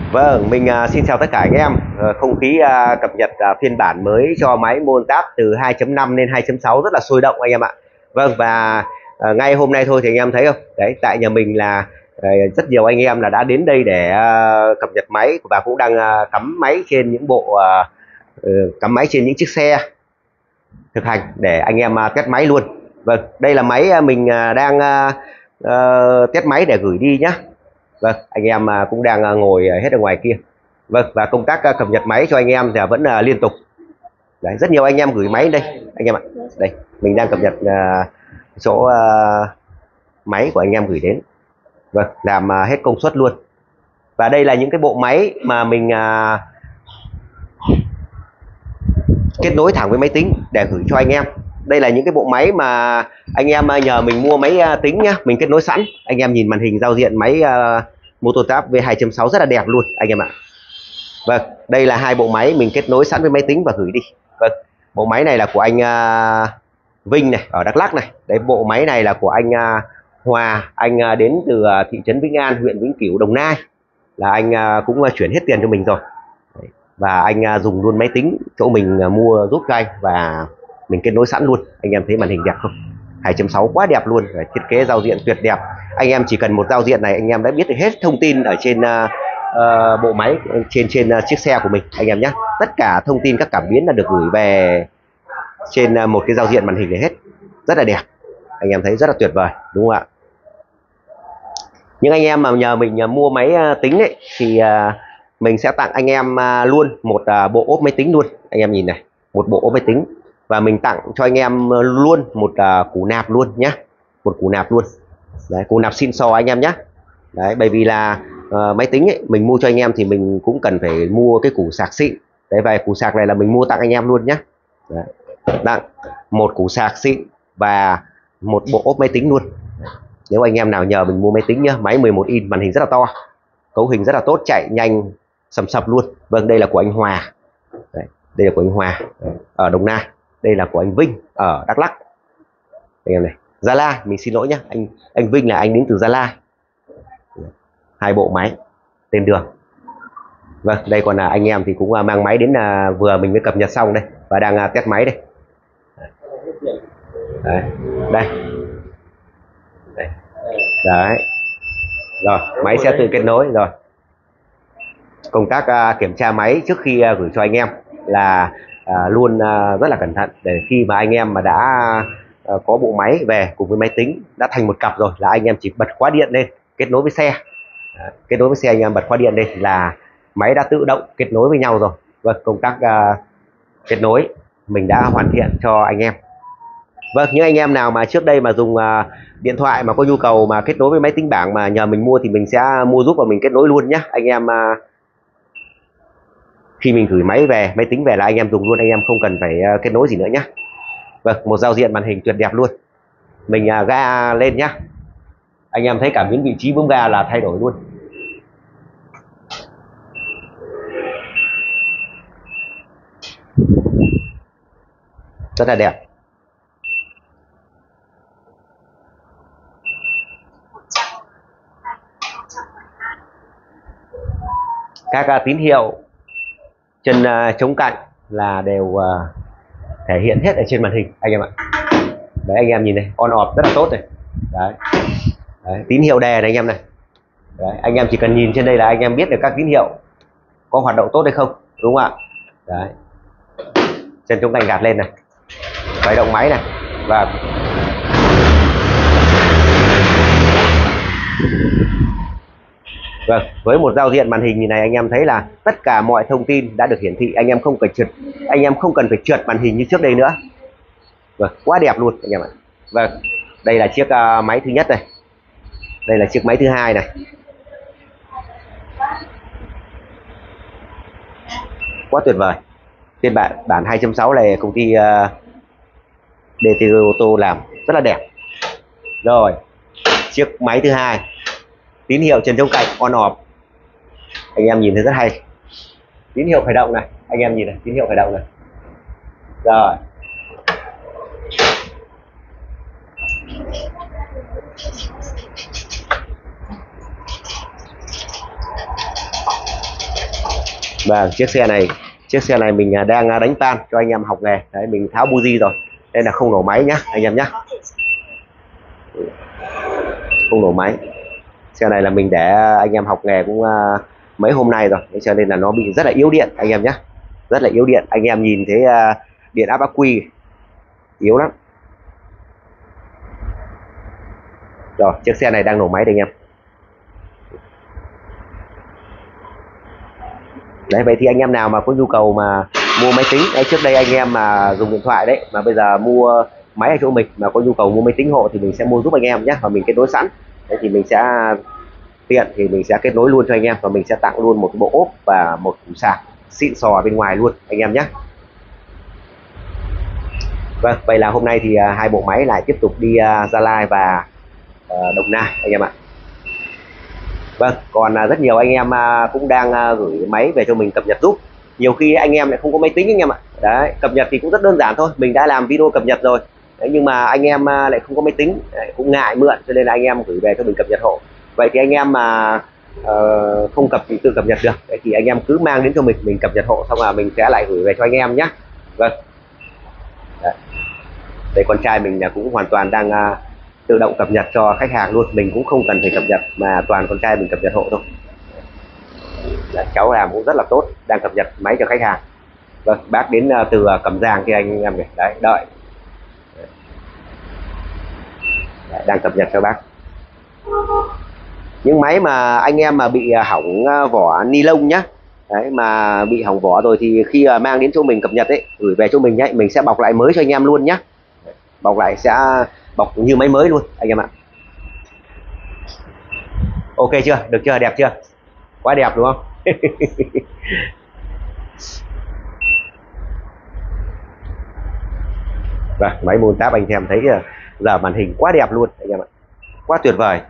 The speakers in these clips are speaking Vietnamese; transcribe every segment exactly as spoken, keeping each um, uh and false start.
Vâng, mình uh, xin chào tất cả anh em. Uh, không khí uh, cập nhật uh, phiên bản mới cho máy Montap từ hai chấm năm lên hai chấm sáu rất là sôi động anh em ạ. Vâng, và uh, ngay hôm nay thôi thì anh em thấy không? Đấy, tại nhà mình là uh, rất nhiều anh em là đã đến đây để uh, cập nhật máy và cũng đang uh, cắm máy trên những bộ uh, uh, cắm máy trên những chiếc xe thực hành để anh em uh, test máy luôn. Vâng, đây là máy uh, mình uh, đang uh, uh, test máy để gửi đi nhá. Vâng, anh em cũng đang ngồi hết ở ngoài kia. Vâng, và công tác cập nhật máy cho anh em thì vẫn là liên tục. Đấy, rất nhiều anh em gửi máy đây anh em ạ. Đây, mình đang cập nhật uh, chỗ uh, máy của anh em gửi đến. Vâng, làm uh, hết công suất luôn. Và đây là những cái bộ máy mà mình uh, kết nối thẳng với máy tính để gửi cho anh em. Đây là những cái bộ máy mà anh em nhờ mình mua máy tính nhá, mình kết nối sẵn. Anh em nhìn màn hình giao diện máy uh, Montap V hai chấm sáu rất là đẹp luôn anh em ạ. Vâng, đây là hai bộ máy mình kết nối sẵn với máy tính và gửi đi. Vâng, bộ máy này là của anh uh, Vinh này ở Đắk Lắk này. Đấy, bộ máy này là của anh uh, Hòa, anh uh, đến từ uh, thị trấn Vĩnh An, huyện Vĩnh Cửu, Đồng Nai. Là anh uh, cũng uh, chuyển hết tiền cho mình rồi. Đấy, và anh uh, dùng luôn máy tính chỗ mình uh, mua giúp cho anh và mình kết nối sẵn luôn. Anh em thấy màn hình đẹp không? hai chấm sáu quá đẹp luôn, thiết kế giao diện tuyệt đẹp. Anh em chỉ cần một giao diện này anh em đã biết được hết thông tin ở trên uh, uh, bộ máy, trên trên uh, chiếc xe của mình anh em nhé. Tất cả thông tin các cảm biến là được gửi về trên uh, một cái giao diện màn hình này hết, rất là đẹp. Anh em thấy rất là tuyệt vời đúng không ạ? Những anh em mà nhờ mình uh, mua máy uh, tính ấy thì uh, mình sẽ tặng anh em uh, luôn một uh, bộ ốp máy tính luôn. Anh em nhìn này, một bộ ốp máy tính. Và mình tặng cho anh em luôn một uh, củ nạp luôn nhé, một củ nạp luôn. Đấy, củ nạp xin sò anh em nhé. Đấy, bởi vì là uh, máy tính ấy, mình mua cho anh em thì mình cũng cần phải mua cái củ sạc xịn. Đấy, và củ sạc này là mình mua tặng anh em luôn nhé. Đấy, tặng một củ sạc xịn và một bộ ốp máy tính luôn. Nếu anh em nào nhờ mình mua máy tính nhá, máy mười một inch, màn hình rất là to, cấu hình rất là tốt, chạy nhanh sầm sập luôn. Vâng, đây là của anh Hòa. Đấy, đây là của anh Hòa ở Đồng Nai. Đây là của anh Vinh ở Đắk Lắk. Anh em này, Gia Lai, mình xin lỗi nhé, anh anh Vinh là anh đến từ Gia Lai. Hai bộ máy tên đường. Vâng, đây còn là anh em thì cũng mang máy đến là vừa mình mới cập nhật xong đây và đang test máy đây. Đấy, đây. Đây. Đấy. Rồi, máy sẽ tự kết nối rồi. Công tác uh, kiểm tra máy trước khi uh, gửi cho anh em là À, luôn à, rất là cẩn thận để khi mà anh em mà đã à, có bộ máy về cùng với máy tính đã thành một cặp rồi là anh em chỉ bật khóa điện lên kết nối với xe. À, kết nối với xe anh em bật khóa điện lên là máy đã tự động kết nối với nhau rồi. Vâng, công tác à, kết nối mình đã hoàn thiện cho anh em. Vâng, những anh em nào mà trước đây mà dùng à, điện thoại mà có nhu cầu mà kết nối với máy tính bảng mà nhờ mình mua thì mình sẽ mua giúp và mình kết nối luôn nhé anh em. À, khi mình gửi máy về, máy tính về là anh em dùng luôn, anh em không cần phải uh, kết nối gì nữa nhé. Vâng, một giao diện màn hình tuyệt đẹp luôn. Mình uh, ga lên nhá. Anh em thấy cảm biến vị trí bấm ga là thay đổi luôn. Rất là đẹp. Các uh, tín hiệu chân uh, chống cạnh là đều uh, thể hiện hết ở trên màn hình anh em ạ. Đấy, anh em nhìn này, on off rất là tốt này. Đấy. Đấy, tín hiệu đè này anh em này. Đấy, anh em chỉ cần nhìn trên đây là anh em biết được các tín hiệu có hoạt động tốt hay không, đúng không ạ? Đấy, chân chống cạnh gạt lên này, khởi động máy này và vâng, với một giao diện màn hình như này anh em thấy là tất cả mọi thông tin đã được hiển thị, anh em không cần trượt, anh em không cần phải trượt màn hình như trước đây nữa. Vâng, quá đẹp luôn anh em ạ. Vâng, đây là chiếc uh, máy thứ nhất này, đây là chiếc máy thứ hai này, quá tuyệt vời. Phiên bản bản hai chấm sáu này công ty uh, đê tê ô tô làm rất là đẹp. Rồi, chiếc máy thứ hai, tín hiệu chân chống cạnh on off, anh em nhìn thấy rất hay. Tín hiệu khởi động này, anh em nhìn này, tín hiệu khởi động này. Rồi, Và chiếc xe này chiếc xe này mình đang đánh tan cho anh em học nghề đấy, mình tháo buji rồi nên là không nổ máy nhá anh em nhá, không nổ máy. Xe này là mình để anh em học nghề cũng uh, mấy hôm nay rồi, cho nên là nó bị rất là yếu điện anh em nhé, rất là yếu điện. Anh em nhìn thấy uh, điện áp ắc quy yếu lắm. Rồi chiếc xe này đang nổ máy đây anh em. Đấy, vậy thì anh em nào mà có nhu cầu mà mua máy tính đấy, trước đây anh em mà dùng điện thoại đấy mà bây giờ mua máy ở chỗ mình mà có nhu cầu mua máy tính hộ thì mình sẽ mua giúp anh em nhé, và mình kết nối sẵn. Đấy thì mình sẽ tiện thì mình sẽ kết nối luôn cho anh em, và mình sẽ tặng luôn một bộ ốp và một củ sạc xịn sò bên ngoài luôn anh em nhé. Vâng, vậy là hôm nay thì uh, hai bộ máy lại tiếp tục đi uh, Gia Lai và uh, Đồng Nai anh em ạ. Vâng, còn uh, rất nhiều anh em uh, cũng đang uh, gửi máy về cho mình cập nhật giúp. Nhiều khi anh em lại không có máy tính anh em ạ. Đấy, cập nhật thì cũng rất đơn giản thôi, mình đã làm video cập nhật rồi. Đấy, nhưng mà anh em uh, lại không có máy tính, đấy, cũng ngại mượn, cho nên là anh em gửi về cho mình cập nhật hộ. Vậy thì anh em mà uh, không cập thì tự cập nhật được, đấy, thì anh em cứ mang đến cho mình, mình cập nhật hộ xong là mình sẽ lại gửi về cho anh em nhé. Vâng. Đấy. Đây con trai mình là cũng hoàn toàn đang uh, tự động cập nhật cho khách hàng luôn, mình cũng không cần phải cập nhật mà toàn con trai mình cập nhật hộ thôi. Đấy, cháu làm cũng rất là tốt, đang cập nhật máy cho khách hàng. Vâng, bác đến uh, từ uh, Cẩm Giang kia anh em này, đấy đợi. Đấy, đang cập nhật cho bác. Những máy mà anh em mà bị hỏng vỏ ni lông nhá, đấy mà bị hỏng vỏ rồi thì khi mang đến chỗ mình cập nhật ấy, gửi về cho mình nhé, mình sẽ bọc lại mới cho anh em luôn nhá, bọc lại sẽ bọc như máy mới luôn anh em ạ. Ok chưa, được chưa, đẹp chưa, quá đẹp đúng không? Và máy Montap anh em thấy giờ màn hình quá đẹp luôn anh em ạ, quá tuyệt vời.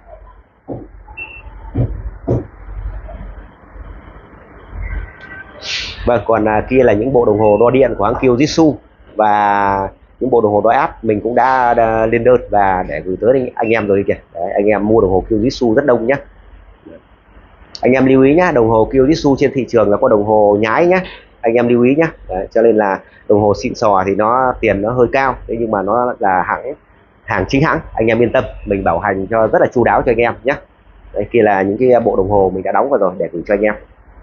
Vâng, còn à, kia là những bộ đồng hồ đo điện của hãng Fujitsu và những bộ đồng hồ đo áp mình cũng đã, đã lên đơn và để gửi tới anh, anh em rồi kìa. Đấy, anh em mua đồng hồ Fujitsu rất đông nhé. Anh em lưu ý nhá, đồng hồ Fujitsu trên thị trường là có đồng hồ nhái nhá, anh em lưu ý nhá. Đấy, cho nên là đồng hồ xịn sò thì nó tiền nó hơi cao, thế nhưng mà nó là hãng hàng chính hãng, anh em yên tâm, mình bảo hành cho rất là chu đáo cho anh em nhé. Đây kia là những cái bộ đồng hồ mình đã đóng vào rồi để gửi cho anh em.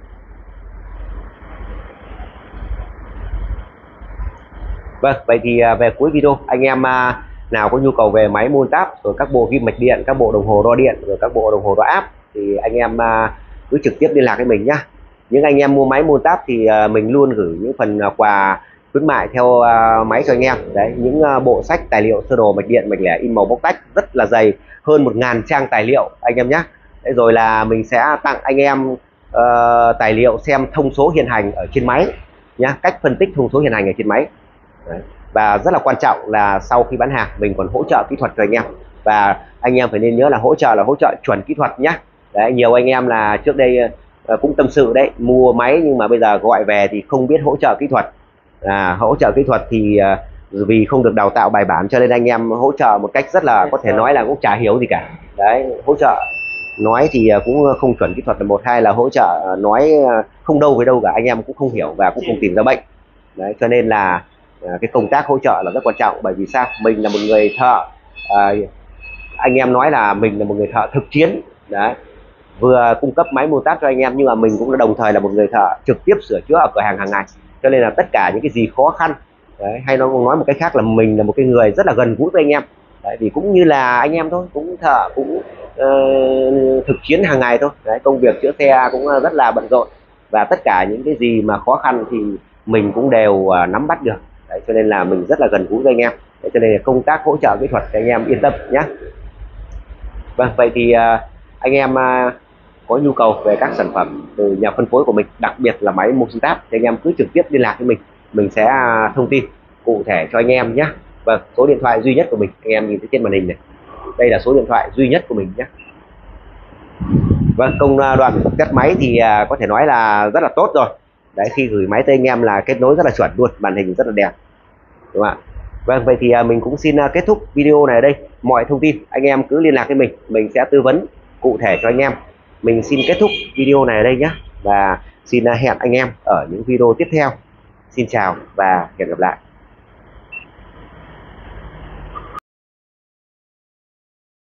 Vâng, vậy thì về cuối video anh em nào có nhu cầu về máy Montap rồi các bộ ghim mạch điện, các bộ đồng hồ đo điện rồi các bộ đồng hồ đo áp thì anh em cứ trực tiếp liên lạc với mình nhá. Những anh em mua máy Montap thì mình luôn gửi những phần quà khuyến mại theo máy cho anh em. Đấy, những bộ sách tài liệu sơ đồ mạch điện, mạch lẻ in màu bóc tách rất là dày, hơn một ngàn trang tài liệu anh em nhé. Đấy, rồi là mình sẽ tặng anh em uh, tài liệu xem thông số hiện hành ở trên máy nhá, cách phân tích thông số hiện hành ở trên máy. Đấy. Và rất là quan trọng là sau khi bán hàng mình còn hỗ trợ kỹ thuật cho anh em, và anh em phải nên nhớ là hỗ trợ là hỗ trợ chuẩn kỹ thuật nhé. Đấy, nhiều anh em là trước đây uh, cũng tâm sự đấy, mua máy nhưng mà bây giờ gọi về thì không biết hỗ trợ kỹ thuật. À, hỗ trợ kỹ thuật thì uh, vì không được đào tạo bài bản cho nên anh em hỗ trợ một cách rất là có thể nói là cũng chả hiểu gì cả. Đấy, hỗ trợ nói thì uh, cũng không chuẩn kỹ thuật là một, hai là hỗ trợ uh, nói uh, không đâu với đâu cả, anh em cũng không hiểu và cũng không tìm ra bệnh. Đấy, cho nên là À, cái công tác hỗ trợ là rất quan trọng, bởi vì sao, mình là một người thợ, à, anh em nói là mình là một người thợ thực chiến đấy, vừa cung cấp máy Montap cho anh em nhưng mà mình cũng đồng thời là một người thợ trực tiếp sửa chữa ở cửa hàng hàng ngày, cho nên là tất cả những cái gì khó khăn đấy, hay nó nói một cách khác là mình là một cái người rất là gần gũi với anh em đấy, vì cũng như là anh em thôi, cũng thợ cũng uh, thực chiến hàng ngày thôi đấy, công việc chữa xe cũng rất là bận rộn và tất cả những cái gì mà khó khăn thì mình cũng đều uh, nắm bắt được. Đấy, cho nên là mình rất là gần gũi với anh em. Đấy, cho nên là công tác hỗ trợ kỹ thuật thì anh em yên tâm nhé. Vâng, vậy thì uh, anh em uh, có nhu cầu về các sản phẩm từ nhà phân phối của mình, đặc biệt là máy Montap thì anh em cứ trực tiếp liên lạc với mình, mình sẽ uh, thông tin cụ thể cho anh em nhé. Vâng, số điện thoại duy nhất của mình anh em nhìn thấy trên màn hình này, đây là số điện thoại duy nhất của mình nhé. Vâng, công đoạn test máy thì uh, có thể nói là rất là tốt rồi. Đấy, khi gửi máy tới anh em là kết nối rất là chuẩn luôn, màn hình rất là đẹp, đúng không ạ? Vâng, vậy thì mình cũng xin kết thúc video này ở đây. Mọi thông tin anh em cứ liên lạc với mình, mình sẽ tư vấn cụ thể cho anh em. Mình xin kết thúc video này ở đây nhé, và xin hẹn anh em ở những video tiếp theo. Xin chào và hẹn gặp lại.